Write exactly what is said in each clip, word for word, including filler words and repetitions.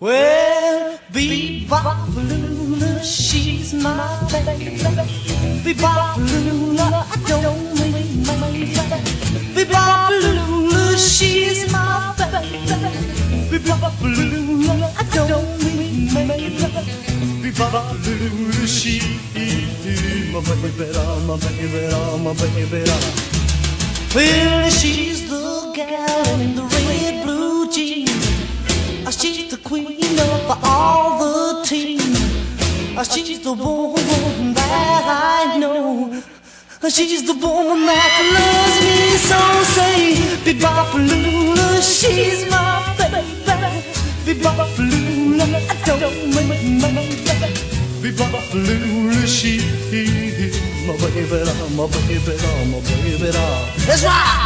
Well, Bebop Lula, she's my baby. Bebop Lula, I don't mean my baby. Bebop Lula, she's my baby. Bebop Lula, I don't mean my baby. Bebop Lula, she's my baby, my baby, my baby. Well, she's the gal in the red blue jeans. She's the queen of all the team. She's the woman that I know. She's the woman that loves me so. Say, Bebop Lula, she's my baby. Bebop Lula, I don't mean my baby. Bebop Lula, she's my baby, my baby, my baby. Let's rock!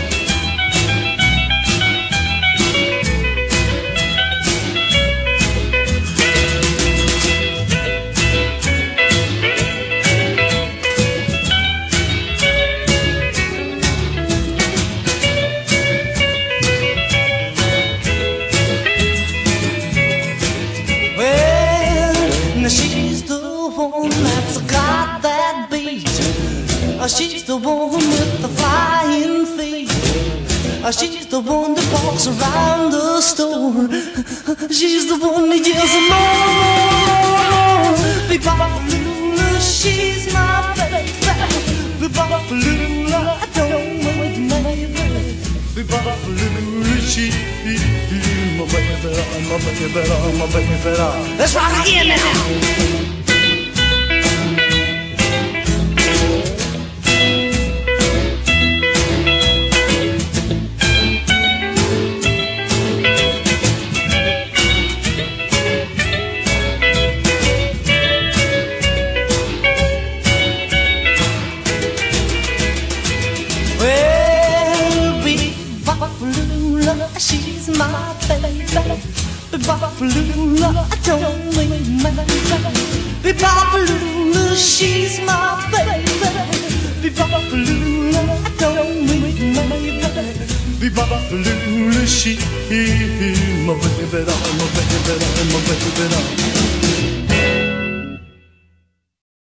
She's the one that's got that beat. She's the one with the flying feet. She's the one that walks around the store. She's the one that yells more. Bebop Lula, she's my baby. Bebop Lula, I don't want my baby. Bebop Lula, she's my baby, my baby, my baby. Let's rock again now. She's my baby. Bebop Lula, I don't mean my baby. Bebop Lula, she's my baby. Bebop Lula, I don't mean my baby. Bebop Lula, she's my baby, my baby, my baby.